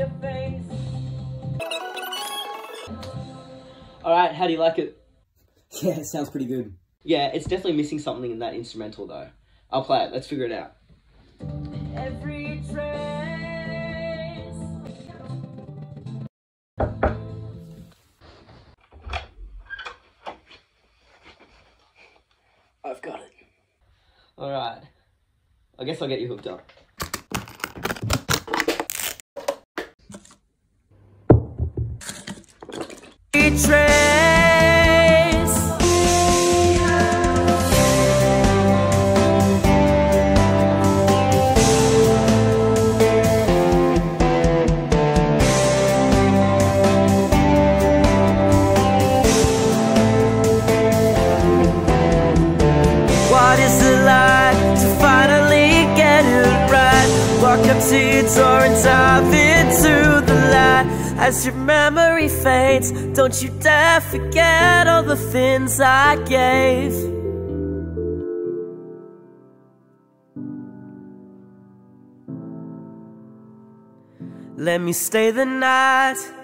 Alright, how do you like it? Yeah, it sounds pretty good. Yeah, it's definitely missing something in that instrumental though. I'll play it, let's figure it out. Every trace. I've got it. Alright. I guess I'll get you hooked up. What is it like to finally get it right? Walk up to your door and dive into the light. As your memory fades, don't you dare forget all the things I gave. Let me stay the night